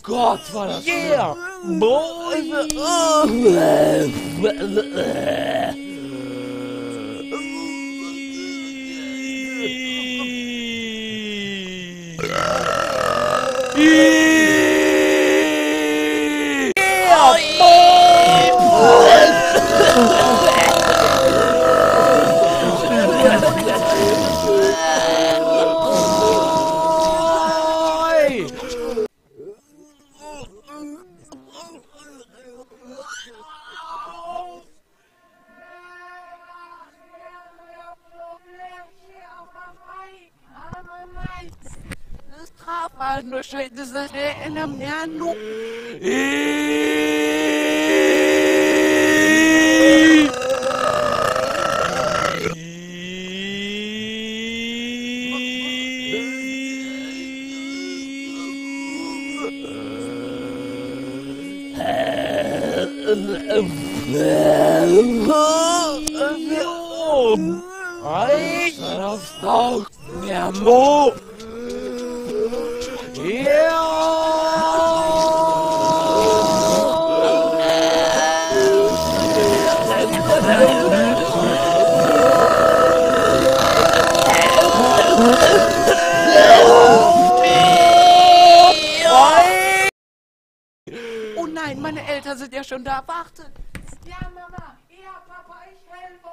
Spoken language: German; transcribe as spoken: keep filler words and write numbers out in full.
Gott, war das Yeah! Boy! Nur schön, das ist in einem Jahr. Ei, auf Tag, mehr Mo. Oh nein, meine Eltern sind ja schon da. Wartet! Ja, Mama. Ja, Papa, ich helfe